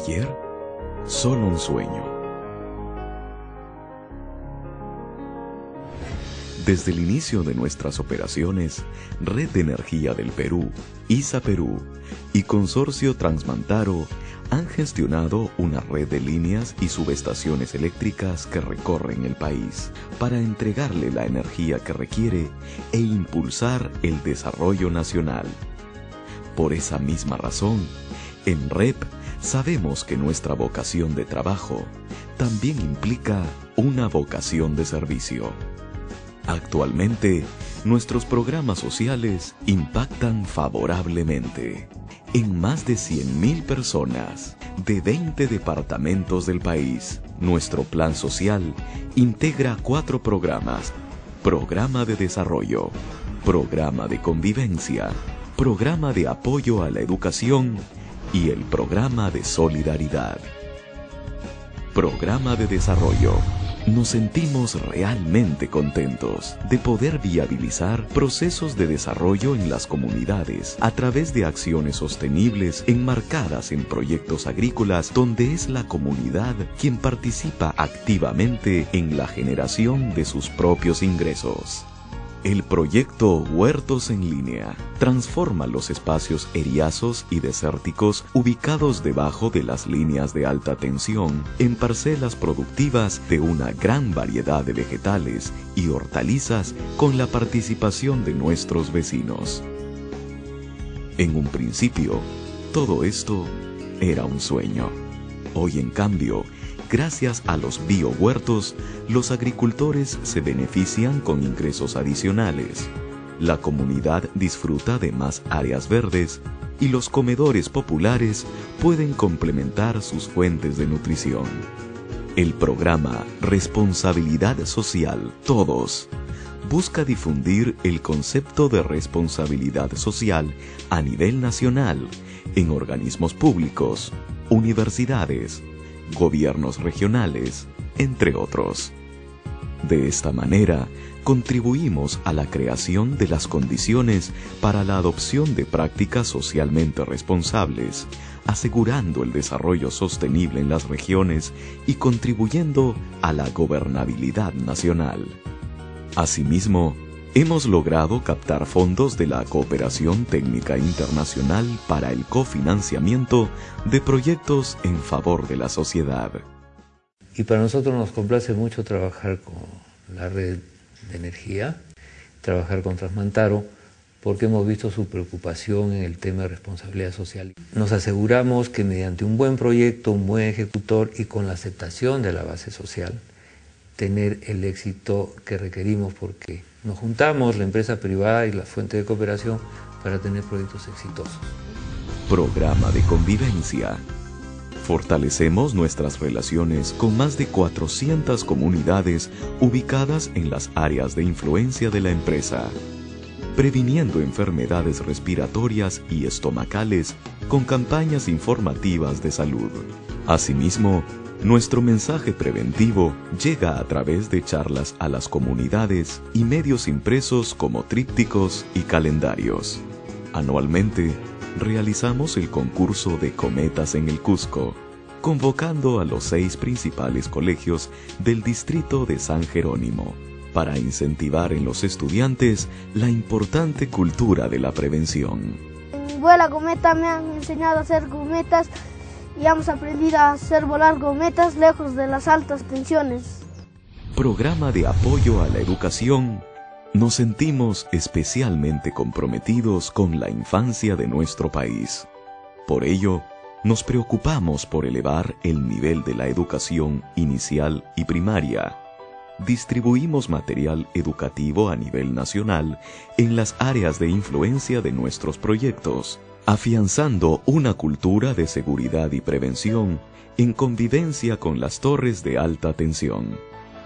ayer, solo un sueño. Desde el inicio de nuestras operaciones, Red de Energía del Perú, ISA Perú y Consorcio Transmantaro han gestionado una red de líneas y subestaciones eléctricas que recorren el país para entregarle la energía que requiere e impulsar el desarrollo nacional. Por esa misma razón, en REP sabemos que nuestra vocación de trabajo también implica una vocación de servicio. Actualmente, nuestros programas sociales impactan favorablemente en más de 100.000 personas de 20 departamentos del país. Nuestro plan social integra 4 programas: Programa de Desarrollo, Programa de Convivencia, Programa de Apoyo a la Educación y el Programa de Solidaridad. Programa de Desarrollo. Nos sentimos realmente contentos de poder viabilizar procesos de desarrollo en las comunidades a través de acciones sostenibles enmarcadas en proyectos agrícolas donde es la comunidad quien participa activamente en la generación de sus propios ingresos. El proyecto Huertos en Línea transforma los espacios eriazos y desérticos ubicados debajo de las líneas de alta tensión en parcelas productivas de una gran variedad de vegetales y hortalizas con la participación de nuestros vecinos. En un principio, todo esto era un sueño. Hoy, en cambio, gracias a los biohuertos, los agricultores se benefician con ingresos adicionales. La comunidad disfruta de más áreas verdes y los comedores populares pueden complementar sus fuentes de nutrición. El programa Responsabilidad Social Todos busca difundir el concepto de responsabilidad social a nivel nacional en organismos públicos, universidades, gobiernos regionales, entre otros. De esta manera, contribuimos a la creación de las condiciones para la adopción de prácticas socialmente responsables, asegurando el desarrollo sostenible en las regiones y contribuyendo a la gobernabilidad nacional. Asimismo, hemos logrado captar fondos de la Cooperación Técnica Internacional para el cofinanciamiento de proyectos en favor de la sociedad. Y para nosotros nos complace mucho trabajar con la red de energía, trabajar con Transmantaro, porque hemos visto su preocupación en el tema de responsabilidad social. Nos aseguramos que mediante un buen proyecto, un buen ejecutor y con la aceptación de la base social, tener el éxito que requerimos, porque nos juntamos, la empresa privada y la fuente de cooperación, para tener proyectos exitosos. Programa de convivencia. Fortalecemos nuestras relaciones con más de 400 comunidades ubicadas en las áreas de influencia de la empresa, previniendo enfermedades respiratorias y estomacales con campañas informativas de salud. Asimismo, nuestro mensaje preventivo llega a través de charlas a las comunidades y medios impresos como trípticos y calendarios. Anualmente, realizamos el concurso de cometas en el Cusco, convocando a los 6 principales colegios del distrito de San Jerónimo, para incentivar en los estudiantes la importante cultura de la prevención. En mi vuela cometa me han enseñado a hacer cometas y hemos aprendido a hacer volar cometas lejos de las altas tensiones. Programa de apoyo a la educación. Nos sentimos especialmente comprometidos con la infancia de nuestro país. Por ello, nos preocupamos por elevar el nivel de la educación inicial y primaria. Distribuimos material educativo a nivel nacional en las áreas de influencia de nuestros proyectos, afianzando una cultura de seguridad y prevención en convivencia con las torres de alta tensión.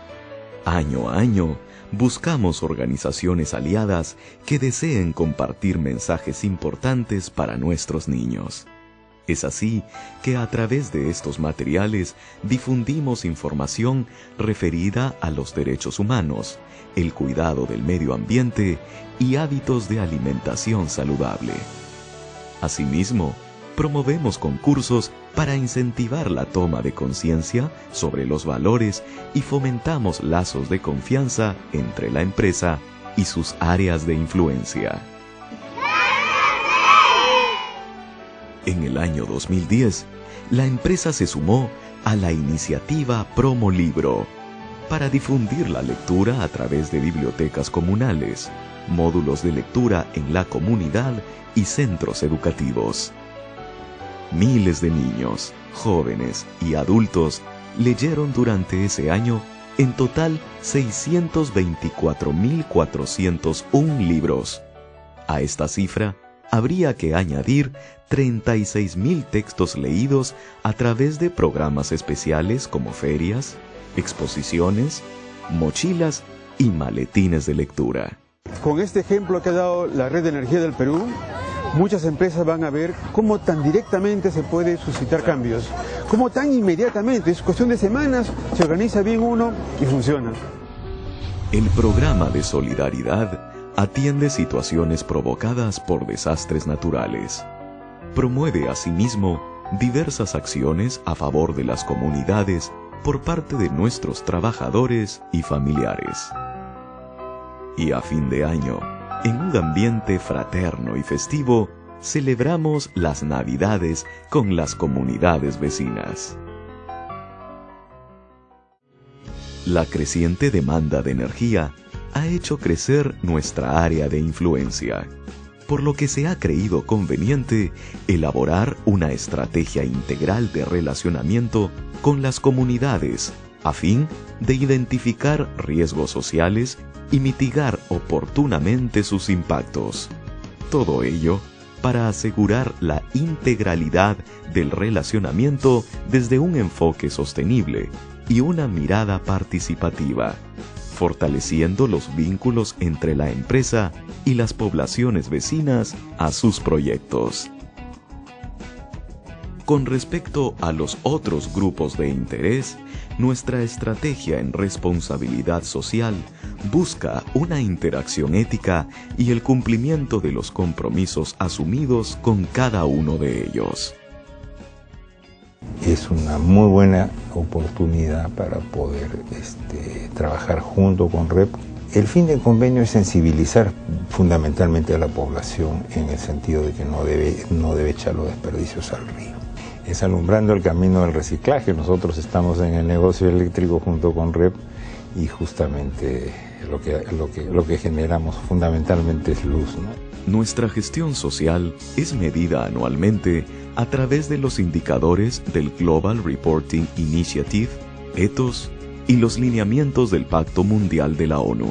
Año a año, buscamos organizaciones aliadas que deseen compartir mensajes importantes para nuestros niños. Es así que a través de estos materiales difundimos información referida a los derechos humanos, el cuidado del medio ambiente y hábitos de alimentación saludable. Asimismo, promovemos concursos para incentivar la toma de conciencia sobre los valores y fomentamos lazos de confianza entre la empresa y sus áreas de influencia. En el año 2010, la empresa se sumó a la iniciativa Promo Libro para difundir la lectura a través de bibliotecas comunales, módulos de lectura en la comunidad y centros educativos. Miles de niños, jóvenes y adultos leyeron durante ese año en total 624.401 libros. A esta cifra habría que añadir 36.000 textos leídos a través de programas especiales como ferias, exposiciones, mochilas y maletines de lectura. Con este ejemplo que ha dado la Red de Energía del Perú, muchas empresas van a ver cómo tan directamente se puede suscitar cambios, cómo tan inmediatamente, es cuestión de semanas, se organiza bien uno y funciona. El programa de solidaridad atiende situaciones provocadas por desastres naturales. Promueve asimismo diversas acciones a favor de las comunidades por parte de nuestros trabajadores y familiares. Y a fin de año, en un ambiente fraterno y festivo, celebramos las Navidades con las comunidades vecinas. La creciente demanda de energía ha hecho crecer nuestra área de influencia, por lo que se ha creído conveniente elaborar una estrategia integral de relacionamiento con las comunidades a fin de identificar riesgos sociales y mitigar oportunamente sus impactos. Todo ello para asegurar la integralidad del relacionamiento desde un enfoque sostenible y una mirada participativa, fortaleciendo los vínculos entre la empresa y las poblaciones vecinas a sus proyectos. Con respecto a los otros grupos de interés, nuestra estrategia en responsabilidad social busca una interacción ética y el cumplimiento de los compromisos asumidos con cada uno de ellos. Es una muy buena oportunidad para poder trabajar junto con REP. El fin del convenio es sensibilizar fundamentalmente a la población en el sentido de que no debe echar los desperdicios al río. Es alumbrando el camino del reciclaje. Nosotros estamos en el negocio eléctrico junto con REP y justamente lo que generamos fundamentalmente es luz, ¿no? Nuestra gestión social es medida anualmente a través de los indicadores del Global Reporting Initiative, ETOS, y los lineamientos del Pacto Mundial de la ONU.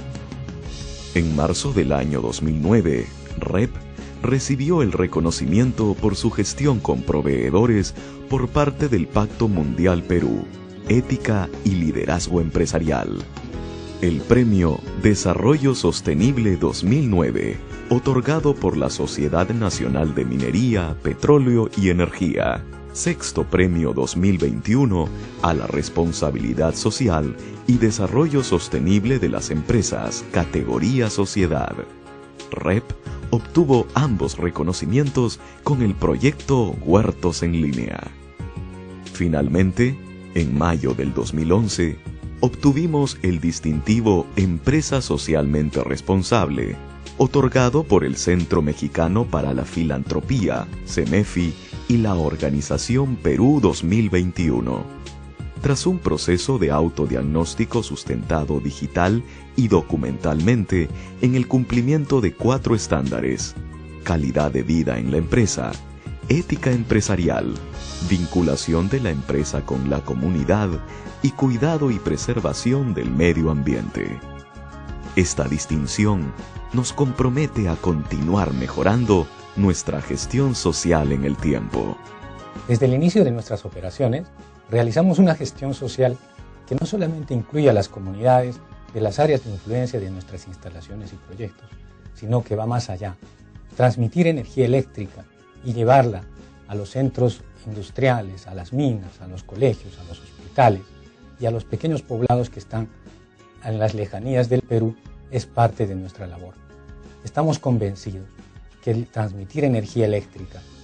En marzo del año 2009, REP recibió el reconocimiento por su gestión con proveedores por parte del Pacto Mundial Perú, Ética y Liderazgo Empresarial. El Premio Desarrollo Sostenible 2009, otorgado por la Sociedad Nacional de Minería, Petróleo y Energía. Sexto Premio 2021 a la Responsabilidad Social y Desarrollo Sostenible de las Empresas, categoría Sociedad. REP obtuvo ambos reconocimientos con el proyecto Huertos en Línea. Finalmente, en mayo del 2011, obtuvimos el distintivo Empresa Socialmente Responsable, otorgado por el Centro Mexicano para la Filantropía, CEMEFI, y la Organización Perú 2021. Tras un proceso de autodiagnóstico sustentado digital y documentalmente en el cumplimiento de 4 estándares: calidad de vida en la empresa, ética empresarial, vinculación de la empresa con la comunidad y cuidado y preservación del medio ambiente. Esta distinción nos compromete a continuar mejorando nuestra gestión social en el tiempo. Desde el inicio de nuestras operaciones, realizamos una gestión social que no solamente incluye a las comunidades de las áreas de influencia de nuestras instalaciones y proyectos, sino que va más allá. Transmitir energía eléctrica y llevarla a los centros industriales, a las minas, a los colegios, a los hospitales y a los pequeños poblados que están en las lejanías del Perú es parte de nuestra labor. Estamos convencidos que el transmitir energía eléctrica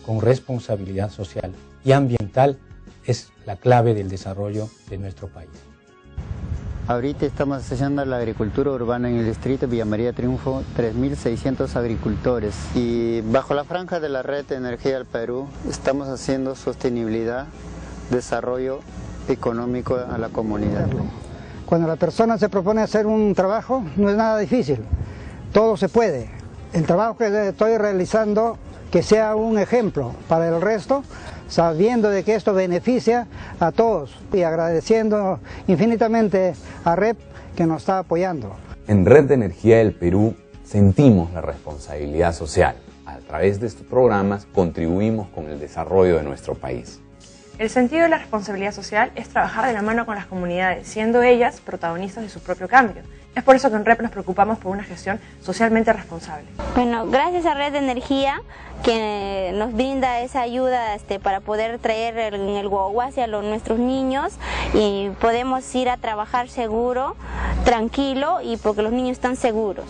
con responsabilidad social y ambiental es la clave del desarrollo de nuestro país. Ahorita estamos haciendo la agricultura urbana en el distrito Villa María Triunfo, 3.600 agricultores. Y bajo la franja de la Red de Energía del Perú estamos haciendo sostenibilidad, desarrollo económico a la comunidad. Cuando la persona se propone hacer un trabajo, no es nada difícil, todo se puede. El trabajo que estoy realizando, que sea un ejemplo para el resto, sabiendo de que esto beneficia a todos y agradeciendo infinitamente a REP que nos está apoyando. En Red de Energía del Perú sentimos la responsabilidad social. A través de estos programas contribuimos con el desarrollo de nuestro país. El sentido de la responsabilidad social es trabajar de la mano con las comunidades, siendo ellas protagonistas de su propio cambio. Es por eso que en REP nos preocupamos por una gestión socialmente responsable. Bueno, gracias a Red de Energía que nos brinda esa ayuda para poder traer en el guaguasi a nuestros niños y podemos ir a trabajar seguro, tranquilo y porque los niños están seguros.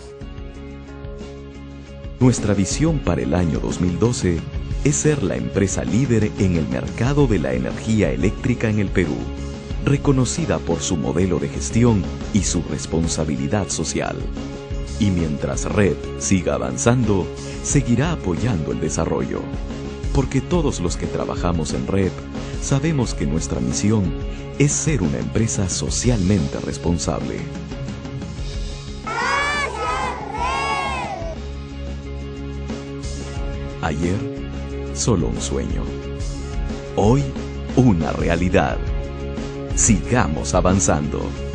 Nuestra visión para el año 2012 es ser la empresa líder en el mercado de la energía eléctrica en el Perú, reconocida por su modelo de gestión y su responsabilidad social. Y mientras REP siga avanzando, seguirá apoyando el desarrollo. Porque todos los que trabajamos en REP sabemos que nuestra misión es ser una empresa socialmente responsable. Ayer, solo un sueño. Hoy, una realidad. Sigamos avanzando.